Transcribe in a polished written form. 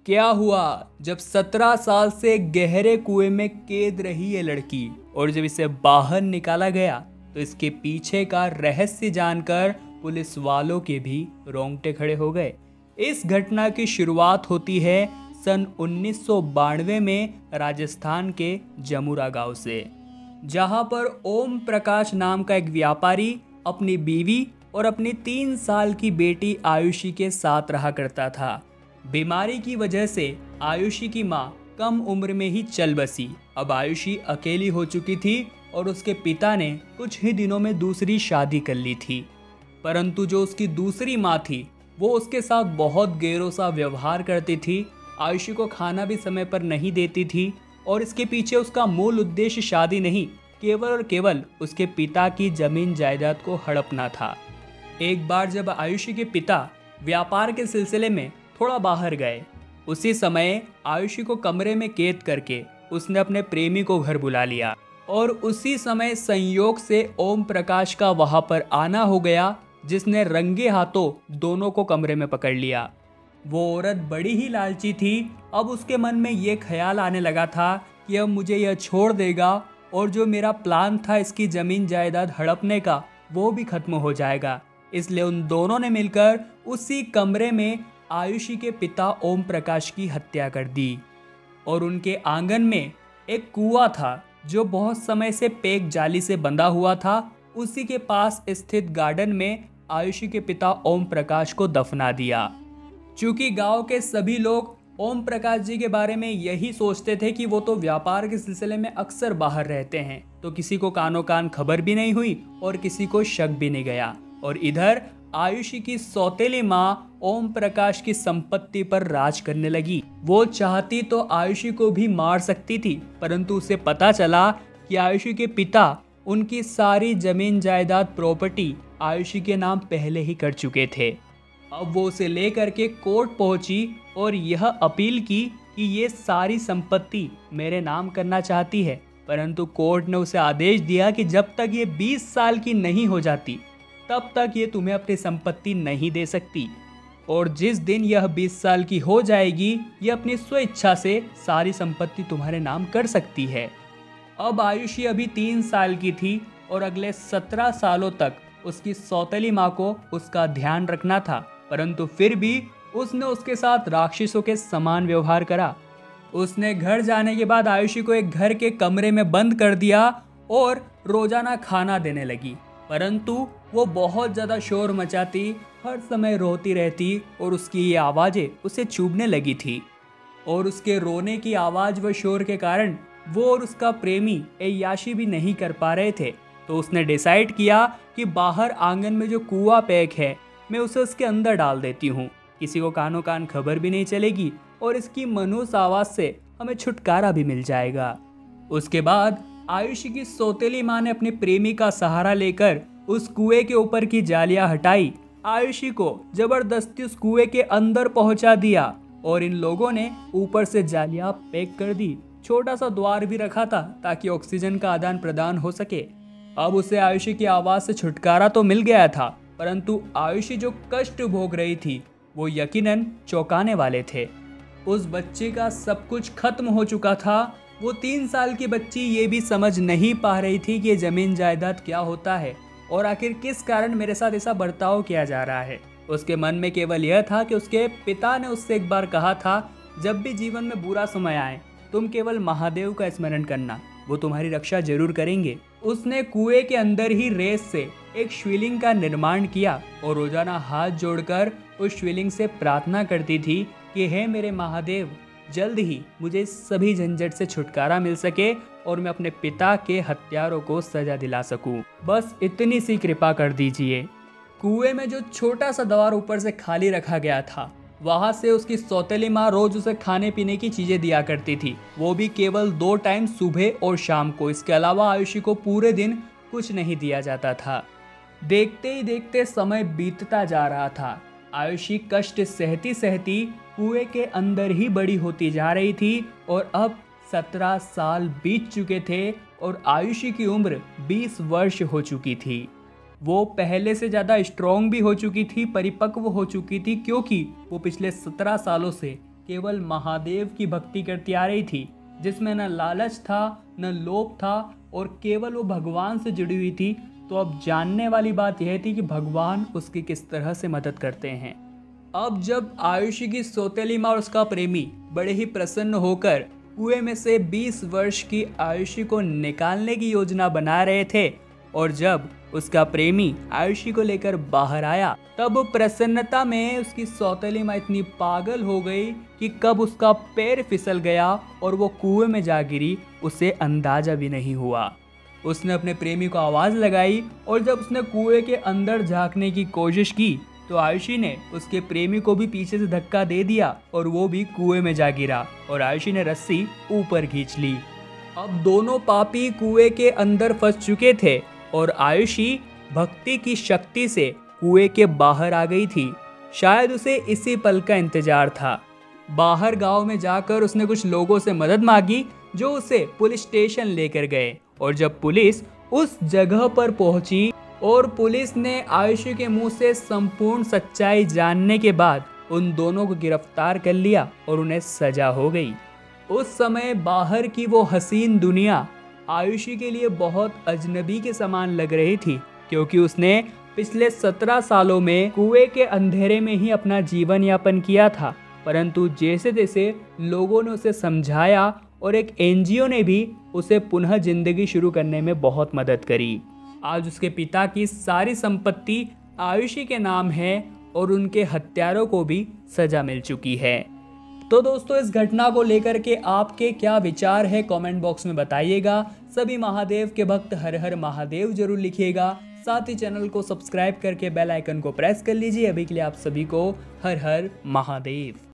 क्या हुआ जब 17 साल से गहरे कुएं में कैद रही ये लड़की और जब इसे बाहर निकाला गया तो इसके पीछे का रहस्य जानकर पुलिस वालों के भी रोंगटे खड़े हो गए। इस घटना की शुरुआत होती है सन 1992 में राजस्थान के जमुरा गांव से, जहां पर ओम प्रकाश नाम का एक व्यापारी अपनी बीवी और अपनी 3 साल की बेटी आयुषी के साथ रहा करता था। बीमारी की वजह से आयुषी की मां कम उम्र में ही चल बसी। अब आयुषी अकेली हो चुकी थी और उसके पिता ने कुछ ही दिनों में दूसरी शादी कर ली थी, परंतु जो उसकी दूसरी मां थी वो उसके साथ बहुत गैरों सा व्यवहार करती थी। आयुषी को खाना भी समय पर नहीं देती थी और इसके पीछे उसका मूल उद्देश्य शादी नहीं, केवल और केवल उसके पिता की जमीन जायदाद को हड़पना था। एक बार जब आयुषी के पिता व्यापार के सिलसिले में थोड़ा बाहर गए, उसी समय आयुषी को कमरे में कैद करके उसने अपने प्रेमी को घर बुला लिया और उसी समय संयोग से ओम प्रकाश का वहां पर आना हो गया, जिसने रंगे हाथों दोनों को कमरे में पकड़ लिया। वो औरत बड़ी ही लालची थी। अब उसके मन में ये ख्याल आने लगा था कि अब मुझे यह छोड़ देगा और जो मेरा प्लान था इसकी जमीन जायदाद हड़पने का वो भी खत्म हो जाएगा। इसलिए उन दोनों ने मिलकर उसी कमरे में आयुषी के पिता ओम प्रकाश की हत्या कर दी और उनके आंगन में एक कुआं था जो बहुत समय से पैक जाली से बंधा हुआ था। उसी के पास स्थित गार्डन में आयुषी के पिता ओम प्रकाश को दफना दिया। चूंकि गांव के सभी लोग ओम प्रकाश जी के बारे में यही सोचते थे कि वो तो व्यापार के सिलसिले में अक्सर बाहर रहते हैं, तो किसी को कानो कान खबर भी नहीं हुई और किसी को शक भी नहीं गया। और इधर आयुषी की सौतेली मां ओम प्रकाश की संपत्ति पर राज करने लगी। वो चाहती तो आयुषी को भी मार सकती थी, परंतु उसे पता चला कि आयुषी के पिता उनकी सारी जमीन जायदाद प्रॉपर्टी आयुषी के नाम पहले ही कर चुके थे। अब वो उसे लेकर के कोर्ट पहुंची और यह अपील की कि ये सारी संपत्ति मेरे नाम करना चाहती है, परंतु कोर्ट ने उसे आदेश दिया कि जब तक ये 20 साल की नहीं हो जाती तब तक ये तुम्हें अपनी संपत्ति नहीं दे सकती, और जिस दिन यह 20 साल की हो जाएगी ये अपनी स्वेच्छा से सारी संपत्ति तुम्हारे नाम कर सकती है। अब आयुषी अभी 3 साल की थी और अगले 17 सालों तक उसकी सौतेली माँ को उसका ध्यान रखना था, परंतु फिर भी उसने उसके साथ राक्षसों के समान व्यवहार करा। उसने घर जाने के बाद आयुषी को एक घर के कमरे में बंद कर दिया और रोजाना खाना देने लगी, परंतु वो बहुत ज़्यादा शोर मचाती, हर समय रोती रहती और उसकी ये आवाज़ें उसे चुभने लगी थी। और उसके रोने की आवाज़ व शोर के कारण वो और उसका प्रेमी ऐयाशी भी नहीं कर पा रहे थे। तो उसने डिसाइड किया कि बाहर आंगन में जो कुआं पैक है मैं उसे उसके अंदर डाल देती हूँ, किसी को कानो कान खबर भी नहीं चलेगी और इसकी मनुष्य आवाज़ से हमें छुटकारा भी मिल जाएगा। उसके बाद आयुषी की सौतेली माँ ने अपने प्रेमी का सहारा लेकर उस कुएं के ऊपर की जालियां हटाई, आयुषी को जबरदस्ती उस कुएं के अंदर पहुंचा दिया और इन लोगों ने ऊपर से जालियां पैक कर दी। छोटा सा द्वार भी रखा था ताकि ऑक्सीजन का आदान प्रदान हो सके। अब उसे आयुषी की आवाज़ से छुटकारा तो मिल गया था, परंतु आयुषी जो कष्ट भोग रही थी वो यकीनन चौंकाने वाले थे। उस बच्चे का सब कुछ खत्म हो चुका था। वो 3 साल की बच्ची ये भी समझ नहीं पा रही थी कि ये जमीन जायदाद क्या होता है और आखिर किस कारण मेरे साथ ऐसा बर्ताव किया जा रहा है। उसके मन में केवल यह था कि उसके पिता ने उससे एक बार कहा था, जब भी जीवन में बुरा समय आए तुम केवल महादेव का स्मरण करना, वो तुम्हारी रक्षा जरूर करेंगे। उसने कुएं के अंदर ही रेत से एक शिवलिंग का निर्माण किया और रोजाना हाथ जोड़कर उस शिवलिंग से प्रार्थना करती थी कि हे मेरे महादेव, जल्द ही मुझे इस सभी झंझट से छुटकारा मिल सके और मैं अपने पिता के हत्यारों को सजा दिला सकूं। बस इतनी सी कृपा कर दीजिए। कुएं में जो छोटा सा द्वार ऊपर से खाली रखा गया था, वहां से उसकी सौतेली माँ रोज उसे खाने पीने की चीजें दिया करती थी, वो भी केवल 2 टाइम सुबह और शाम को। इसके अलावा आयुषी को पूरे दिन कुछ नहीं दिया जाता था। देखते ही देखते समय बीतता जा रहा था। आयुषी कष्ट सहती सहती कुएं के अंदर ही बड़ी होती जा रही थी और अब 17 साल बीत चुके थे और आयुषी की उम्र 20 वर्ष हो चुकी थी। वो पहले से ज़्यादा स्ट्रॉन्ग भी हो चुकी थी, परिपक्व हो चुकी थी, क्योंकि वो पिछले 17 सालों से केवल महादेव की भक्ति करती आ रही थी, जिसमें न लालच था न लोभ था और केवल वो भगवान से जुड़ी हुई थी। तो अब जानने वाली बात यह थी कि भगवान उसकी किस तरह से मदद करते हैं। अब जब आयुषी की सौतेली माँ और उसका प्रेमी बड़े ही प्रसन्न होकर कुएं में से 20 वर्ष की आयुषी को निकालने की योजना बना रहे थे और जब उसका प्रेमी आयुषी को लेकर बाहर आया, तब प्रसन्नता में उसकी सौतेली माँ इतनी पागल हो गई कि कब उसका पैर फिसल गया और वो कुएं में जा गिरी, उसे अंदाजा भी नहीं हुआ। उसने अपने प्रेमी को आवाज़ लगाई और जब उसने कुएं के अंदर झांकने की कोशिश की तो आयुषी ने उसके प्रेमी को भी पीछे से धक्का दे दिया और वो भी कुएं में जा गिरा और आयुषी ने रस्सी ऊपर खींच ली। अब दोनों पापी कुएं के अंदर फंस चुके थे और आयुषी भक्ति की शक्ति से कुएं के बाहर आ गई थी। शायद उसे इसी पल का इंतजार था। बाहर गांव में जाकर उसने कुछ लोगों से मदद मांगी जो उसे पुलिस स्टेशन लेकर गए और जब पुलिस उस जगह पर पहुंची और पुलिस ने आयुषी के मुंह से संपूर्ण सच्चाई जानने के बाद उन दोनों को गिरफ्तार कर लिया और उन्हें सजा हो गई। उस समय बाहर की वो हसीन दुनिया आयुषी के लिए बहुत अजनबी के समान लग रही थी, क्योंकि उसने पिछले 17 सालों में कुएं के अंधेरे में ही अपना जीवन यापन किया था। परंतु जैसे जैसे लोगों ने उसे समझाया और एक एनजीओ ने भी उसे पुनः जिंदगी शुरू करने में बहुत मदद करी। आज उसके पिता की सारी संपत्ति आयुषी के नाम है और उनके हत्यारों को भी सजा मिल चुकी है। तो दोस्तों, इस घटना को लेकर के आपके क्या विचार है कमेंट बॉक्स में बताइएगा। सभी महादेव के भक्त हर हर महादेव जरूर लिखिएगा। साथ ही चैनल को सब्सक्राइब करके बेल आइकन को प्रेस कर लीजिए। अभी के लिए आप सभी को हर हर महादेव।